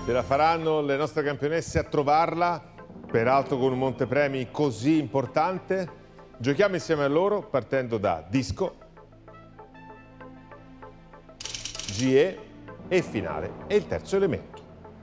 Ce la faranno le nostre campionesse a trovarla, peraltro con un montepremi così importante? Giochiamo insieme a loro partendo da disco, GE e finale. E il terzo elemento.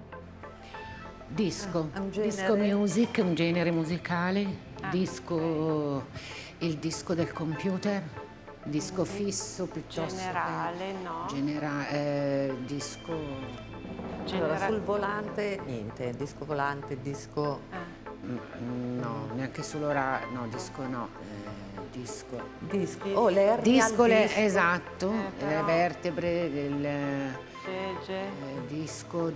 Disco, disco music, un genere musicale, disco, il disco del computer, disco fisso piuttosto generale, no. Disco... Allora, sul volante niente, disco volante, disco... No, neanche solo disco no, disco. Disco, oh, le ernie Disco, al disco. esatto, le vertebre del... disco,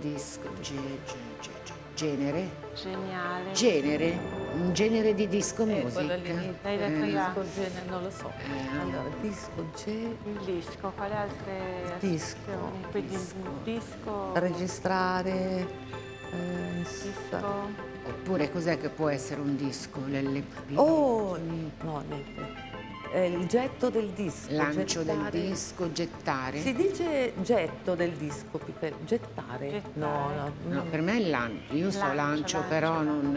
genere. Geniale. Genere, un genere di disco music. L'hai detto già. Disco, genere, non lo so. Allora, disco, Il disco, quale altre disco, associazioni? Quindi disco. registrare, Disco. Oppure cos'è che può essere un disco? L'LP? oh, no, niente. Il getto del disco. Lancio gettare. del disco, gettare? Si dice getto del disco, più che gettare. No, No, per me è lancio. Io so lancio, però non...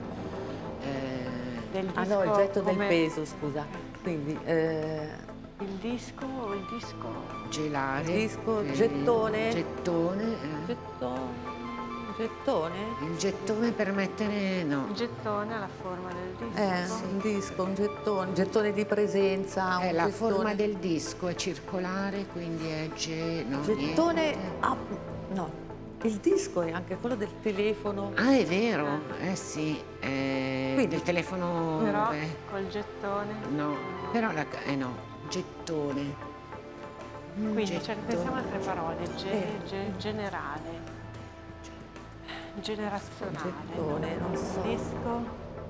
Del disco, no, il getto del peso, scusa. Quindi... il disco. gelare. disco, gettone. Gettone. Gettone? Il gettone per mettere... no. Il gettone ha la forma del disco. Un disco, un gettone di presenza. Un La gettone. forma del disco è circolare, quindi è gettone. No, il disco è anche quello del telefono. Ah, è vero, sì. Del telefono. Però col gettone. No, però no, gettone. Quindi pensiamo a altre parole. Generale. Generazionale. Gettone, non so. Disco.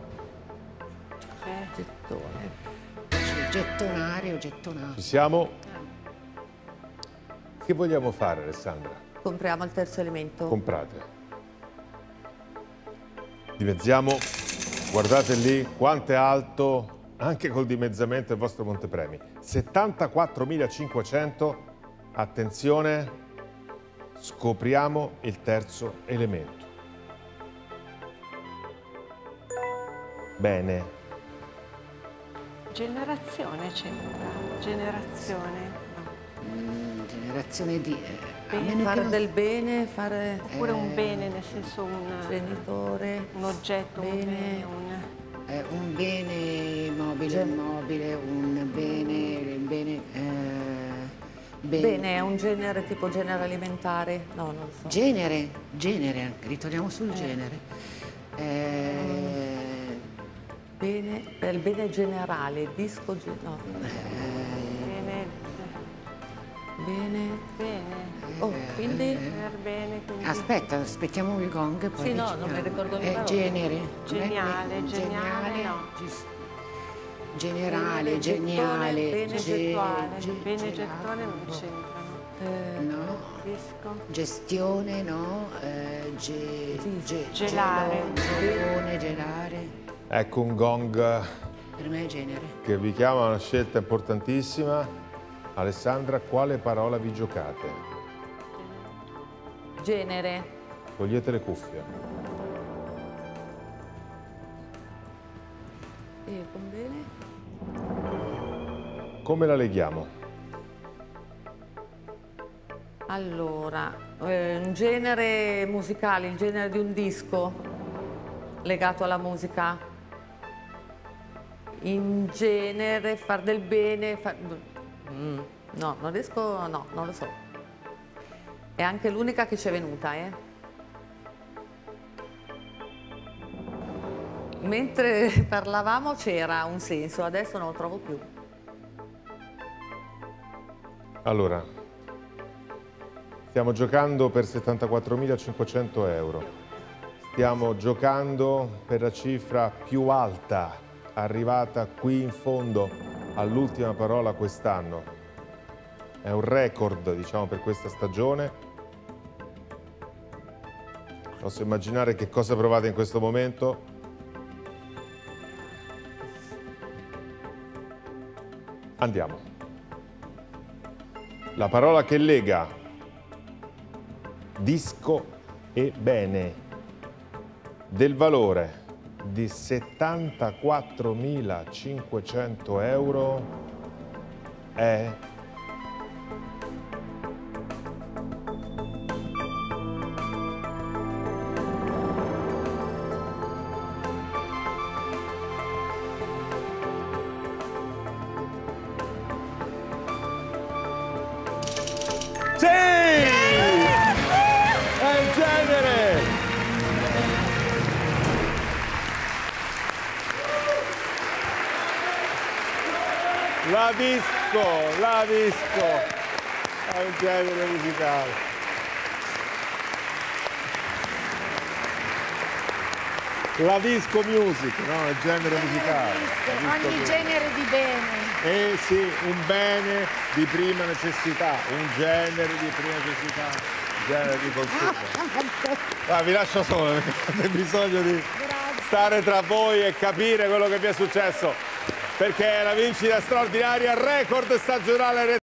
Gettone. Gettonare o gettonare. Ci siamo? Che vogliamo fare, Alessandra? Compriamo il terzo elemento. Comprate. Dimezziamo. Guardate lì quanto è alto, anche col dimezzamento, il vostro montepremi. 74.500. Attenzione, scopriamo il terzo elemento. Bene. Generazione c'entra. Generazione. Generazione di... fare del bene, fare... Oppure un bene, nel senso un... genitore. Un oggetto, bene. Un bene mobile, immobile, un bene... Bene, è un genere tipo genere alimentare? No, non lo so. Genere, ritorniamo sul genere. Bene, per il bene generale, disco... no. Bene. Oh, quindi... bene, quindi... Aspettiamo il gong e poi... Sì, no, non mi ricordo le parole. Genere. Geniale, no. Generale, geniale, Bene gettone non c'entrano. no. Disco. Gestione, no. Gelare. Gelare. Ecco un gong Per me è genere. che vi chiama a una scelta importantissima. Alessandra, quale parola vi giocate? Genere. Togliete le cuffie. E con bene? Come la leghiamo? Allora, un genere musicale, il genere di un disco legato alla musica. In genere, far del bene... No, non riesco... no, non lo so. È anche l'unica che ci è venuta, Mentre parlavamo c'era un senso, adesso non lo trovo più. Allora, stiamo giocando per 74.500 euro. Stiamo giocando per la cifra più alta, arrivata qui in fondo all'ultima parola quest'anno. È un record, diciamo, per questa stagione. Posso immaginare che cosa provate in questo momento? Andiamo. La parola che lega disco e bene del valore di 74.500 euro è... Sì! È il genere! La disco! È un genere musicale. La disco music, no? È il genere musicale. Ogni genere di bene. Eh sì, un bene di prima necessità, un genere di prima necessità, un genere di consumo. Ah, vi lascio solo perché avete bisogno di stare tra voi e capire quello che vi è successo, perché è una vincita straordinaria, record stagionale.